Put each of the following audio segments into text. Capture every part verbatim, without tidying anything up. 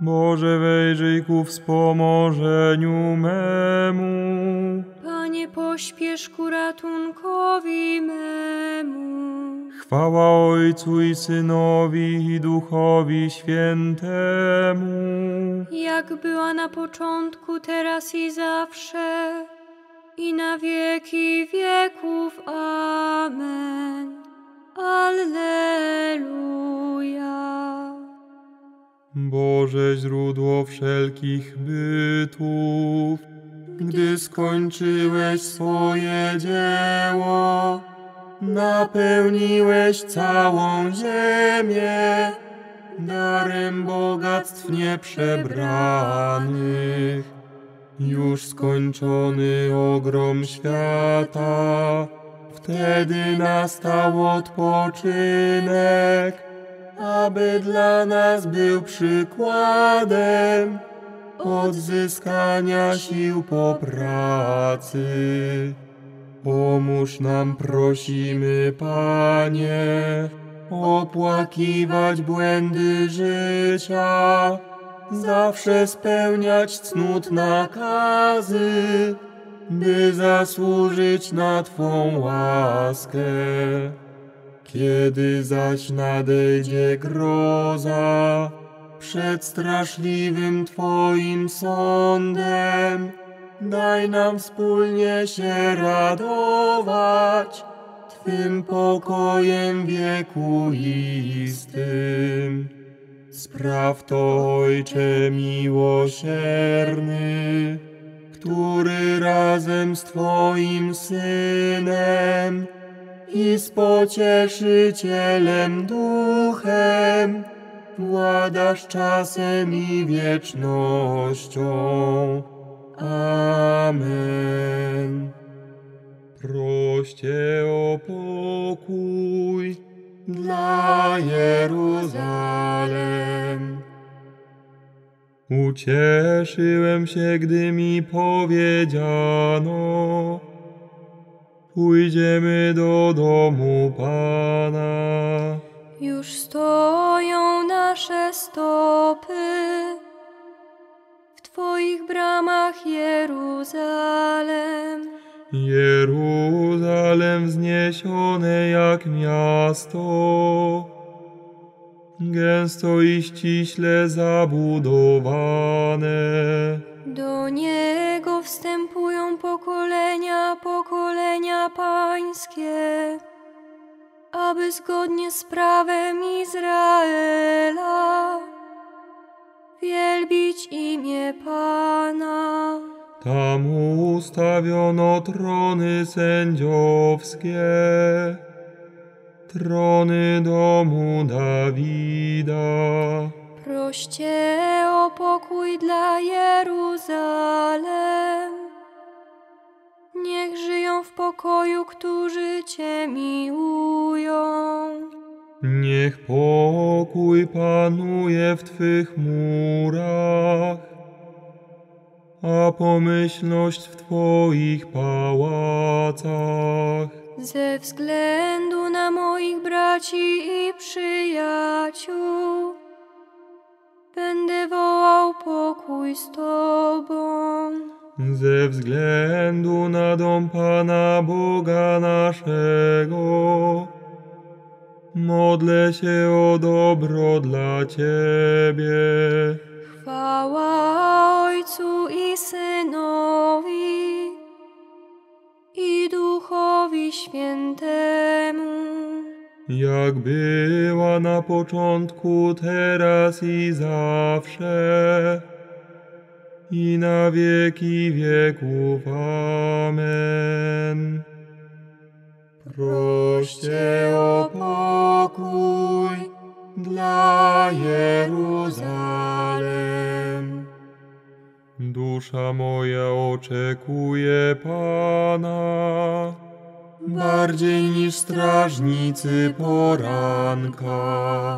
Boże, wejrzyj ku wspomożeniu memu. Panie, pośpiesz ku ratunkowi memu. Chwała Ojcu i Synowi i Duchowi Świętemu. Jak była na początku, teraz i zawsze, i na wieki wieków. Amen. Alleluja. Boże, źródło wszelkich bytów, gdy skończyłeś swoje dzieło, napełniłeś całą ziemię darem bogactw nieprzebranych. Już skończony ogrom świata, wtedy nastał odpoczynek, aby dla nas był przykładem odzyskania sił po pracy. Pomóż nam, prosimy, Panie, opłakiwać błędy życia, zawsze spełniać cnót nakazy, by zasłużyć na Twą łaskę. Kiedy zaś nadejdzie groza przed straszliwym Twoim sądem, daj nam wspólnie się radować Twym pokojem wiekuistym. Spraw to, Ojcze miłosierny, który razem z Twoim Synem i z Pocieszycielem Duchem władasz czasem i wiecznością. Amen. Proście o pokój dla Jeruzalem. Ucieszyłem się, gdy mi powiedziano: pójdziemy do domu Pana. Już stoją nasze stopy w Twoich bramach, Jeruzalem. Jeruzalem wzniesione jak miasto, gęsto i ściśle zabudowane. Do niego wstępują pokolenia, pokolenia pańskie, aby zgodnie z prawem Izraela wielbić imię Pana. Tam ustawiono trony sędziowskie, trony domu Dawida. Proście o pokój dla Jeruzalem. Niech żyją w pokoju, którzy Cię miłują. Niech pokój panuje w Twych murach, a pomyślność w Twoich pałacach. Ze względu na moich braci i przyjaciół będę wołał pokój z Tobą. Ze względu na dom Pana Boga naszego modlę się o dobro dla Ciebie. Chwała Ojcu i Synowi i Duchowi Świętemu, Jak była na początku, teraz i zawsze, i na wieki wieków. Amen. Proście o pokój dla Jeruzalem. Dusza moja oczekuje Pana, bardziej niż strażnicy poranka.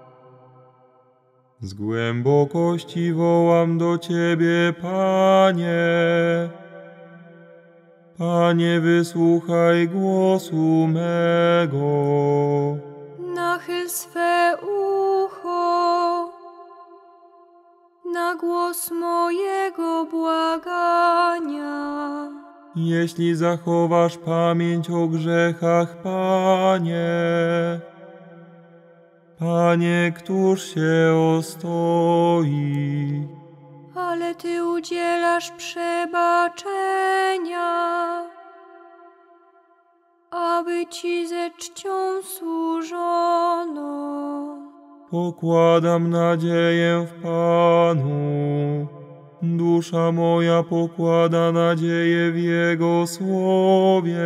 Z głębokości wołam do Ciebie, Panie. Panie, wysłuchaj głosu mego. nachyl swe ucho na głos mojego błagania. Jeśli zachowasz pamięć o grzechach, Panie, Panie, któż się ostoi? Ale Ty udzielasz przebaczenia, aby Ci ze czcią służono. Pokładam nadzieję w Panu, dusza moja pokłada nadzieję w Jego słowie.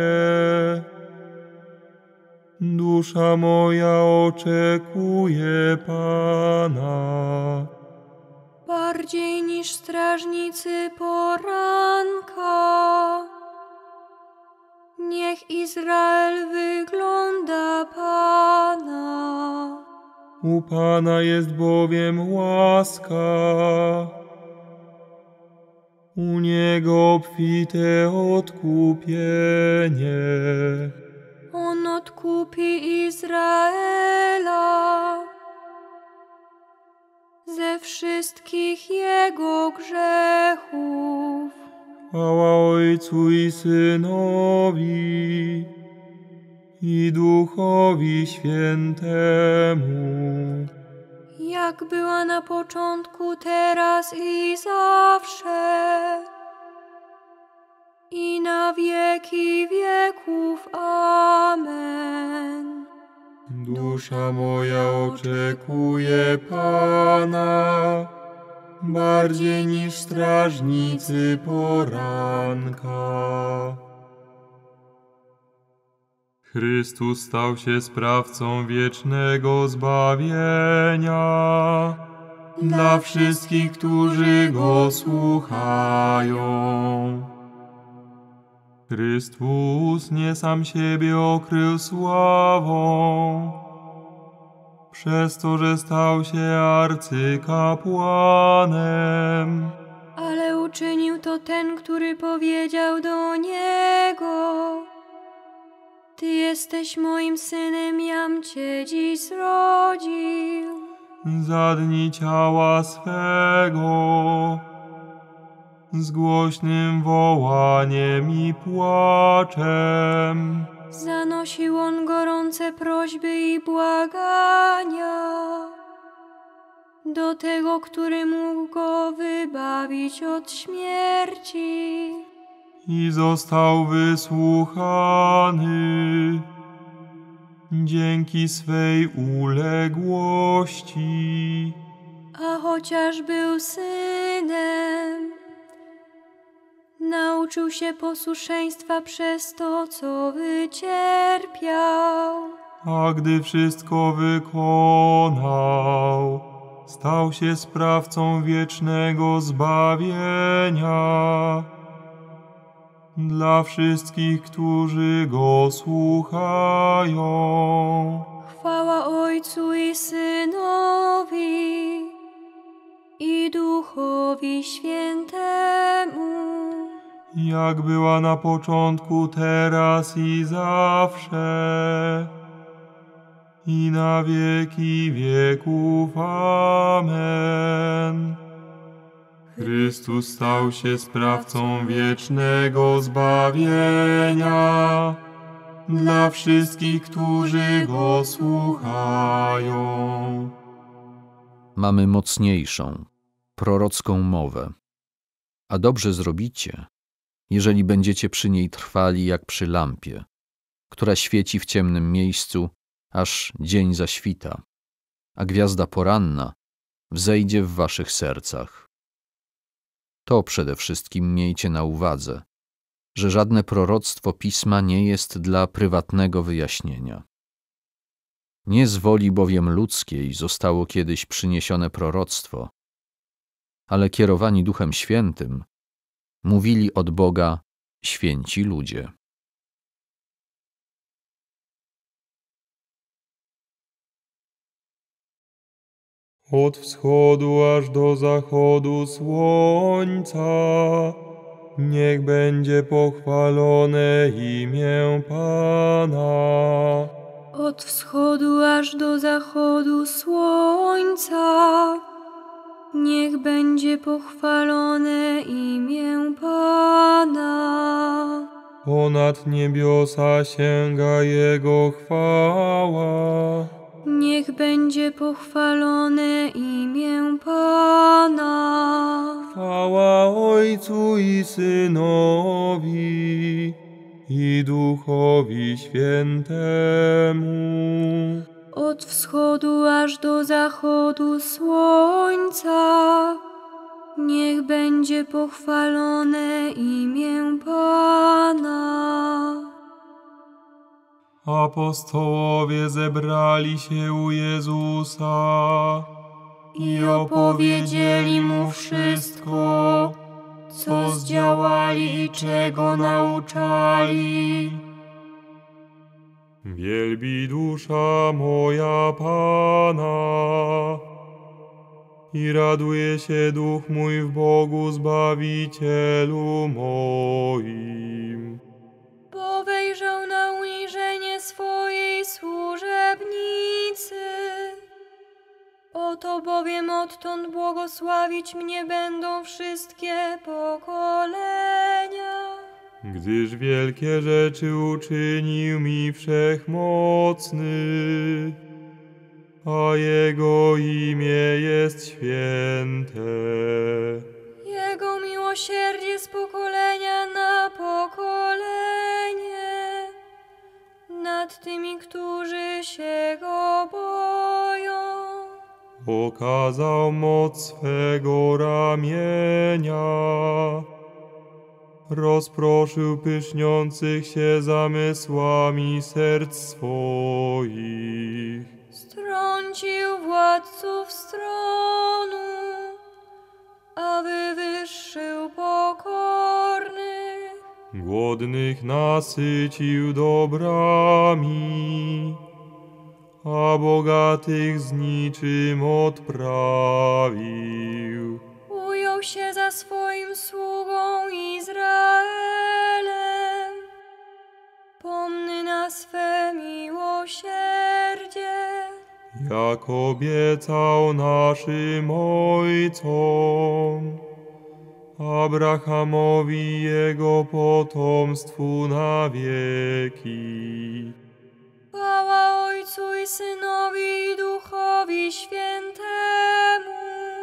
Dusza moja oczekuje Pana. Bardziej niż strażnicy poranka, niech Izrael wygląda Pana. U Pana jest bowiem łaska, u Niego obfite odkupienie. On odkupi Izraela ze wszystkich jego grzechów. Chwała Ojcu i Synowi, i Duchowi Świętemu, Jak była na początku, teraz i zawsze, i na wieki wieków. Amen. Dusza moja oczekuje Pana, bardziej niż strażnicy poranka. Chrystus stał się sprawcą wiecznego zbawienia dla wszystkich, którzy Go słuchają. Chrystus nie sam siebie okrył sławą, przez to, że stał się arcykapłanem. Ale uczynił to ten, który powiedział do Niego: Ty jesteś moim synem, jam Cię dziś zrodził. Za dni ciała swego, z głośnym wołaniem i płaczem, Zanosił on gorące prośby i błagania do tego, który mógł go wybawić od śmierci. i został wysłuchany dzięki swej uległości. A chociaż był synem, nauczył się posłuszeństwa przez to, co wycierpiał. A gdy wszystko wykonał, stał się sprawcą wiecznego zbawienia dla wszystkich, którzy Go słuchają. Chwała Ojcu i Synowi, i Duchowi Świętemu, Jak była na początku, teraz i zawsze, i na wieki wieków. Amen. Chrystus stał się sprawcą wiecznego zbawienia dla wszystkich, którzy Go słuchają. Mamy mocniejszą, prorocką mowę, a dobrze zrobicie, jeżeli będziecie przy niej trwali jak przy lampie, która świeci w ciemnym miejscu, aż dzień zaświta, a gwiazda poranna wzejdzie w waszych sercach. To przede wszystkim miejcie na uwadze, że żadne proroctwo Pisma nie jest dla prywatnego wyjaśnienia. Nie z woli bowiem ludzkiej zostało kiedyś przyniesione proroctwo, ale kierowani Duchem Świętym mówili od Boga święci ludzie. Od wschodu aż do zachodu słońca, niech będzie pochwalone imię Pana. Od wschodu aż do zachodu słońca, Niech będzie pochwalone imię Pana. Ponad niebiosa sięga Jego chwała. Niech będzie pochwalone imię Pana. Chwała Ojcu i Synowi i Duchowi Świętemu. Od wschodu aż do zachodu słońca, niech będzie pochwalone imię Pana. Apostołowie zebrali się u Jezusa I opowiedzieli Mu wszystko, co zdziałali i czego nauczali. Wielbi dusza moja Pana i raduje się duch mój w Bogu Zbawicielu moim. Bo wejrzał na uniżenie swojej służebnicy. Oto bowiem odtąd błogosławić mnie będą wszystkie pokolenia. Gdyż wielkie rzeczy uczynił mi Wszechmocny, a Jego imię jest święte. Jego miłosierdzie z pokolenia na pokolenie nad tymi, którzy się Go boją. Okazał moc swego ramienia, rozproszył pyszniących się zamysłami serc swoich. Strącił władców stronu, a wywyższył pokornych. Głodnych nasycił dobrami, a bogatych z niczym odprawił. Ujął się za swoim sługą Izraelem, pomny na swe miłosierdzie. Jak obiecał naszym ojcom, Abrahamowi i jego potomstwu na wieki. Chwała Ojcu i Synowi i Duchowi Świętemu,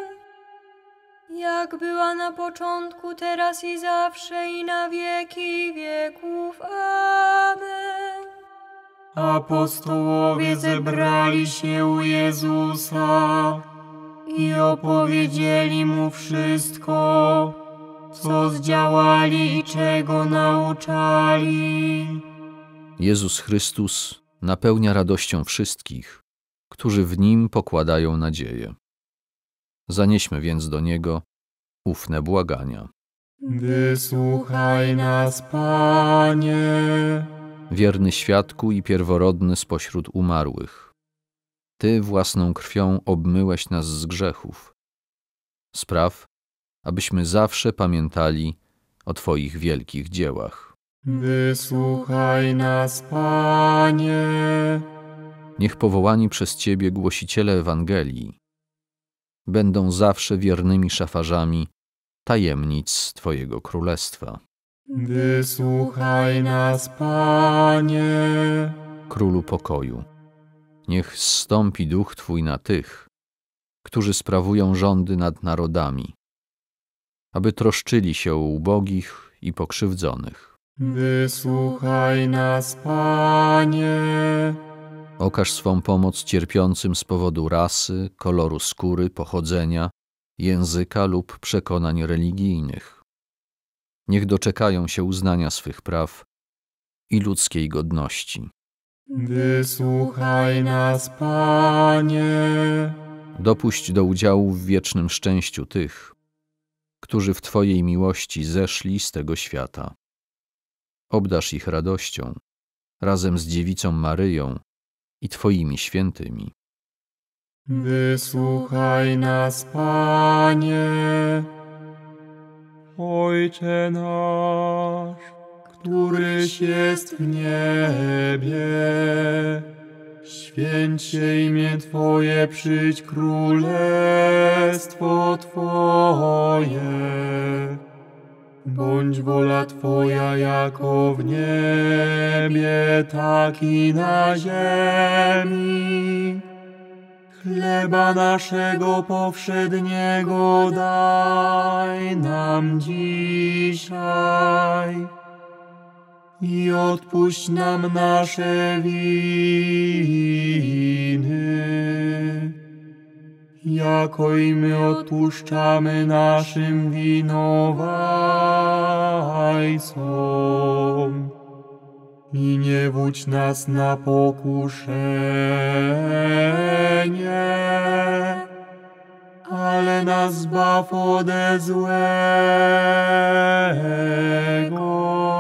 jak była na początku, teraz i zawsze, i na wieki wieków. Amen. Apostołowie zebrali się u Jezusa i opowiedzieli Mu wszystko, co zdziałali i czego nauczali. Jezus Chrystus napełnia radością wszystkich, którzy w Nim pokładają nadzieję. Zanieśmy więc do Niego ufne błagania. Wysłuchaj nas, Panie. Wierny świadku i pierworodny spośród umarłych, Ty własną krwią obmyłeś nas z grzechów. Spraw, abyśmy zawsze pamiętali o Twoich wielkich dziełach. Wysłuchaj nas, Panie. Niech powołani przez Ciebie głosiciele Ewangelii będą zawsze wiernymi szafarzami tajemnic Twojego Królestwa. Wysłuchaj nas, Panie. Królu pokoju, niech zstąpi duch Twój na tych, którzy sprawują rządy nad narodami, aby troszczyli się o ubogich i pokrzywdzonych. Wysłuchaj nas, Panie. Okaż swą pomoc cierpiącym z powodu rasy, koloru skóry, pochodzenia, języka lub przekonań religijnych. Niech doczekają się uznania swych praw i ludzkiej godności. Wysłuchaj nas, Panie. Dopuść do udziału w wiecznym szczęściu tych, którzy w Twojej miłości zeszli z tego świata. Obdarz ich radością, razem z Dziewicą Maryją i Twoimi świętymi. Wysłuchaj nas, Panie. Ojcze nasz, któryś jest w niebie, święć się imię Twoje, przyjdź królestwo Twoje. Bądź wola Twoja jako w niebie, tak i na ziemi. Chleba naszego powszedniego daj nam dzisiaj i odpuść nam nasze winy, jako i my odpuszczamy naszym winowajcom. I nie wódź nas na pokuszenie, ale nas zbaw ode złego.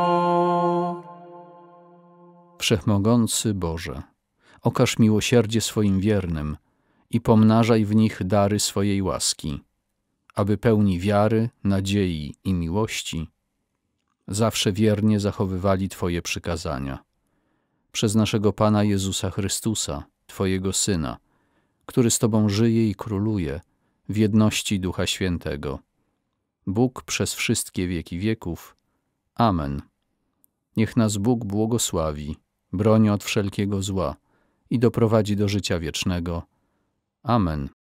Wszechmogący Boże, okaż miłosierdzie swoim wiernym i pomnażaj w nich dary swojej łaski, aby pełni wiary, nadziei i miłości zawsze wiernie zachowywali Twoje przykazania. Przez naszego Pana Jezusa Chrystusa, Twojego Syna, który z Tobą żyje i króluje w jedności Ducha Świętego. Bóg przez wszystkie wieki wieków. Amen. Niech nas Bóg błogosławi, broni od wszelkiego zła i doprowadzi do życia wiecznego. Amen.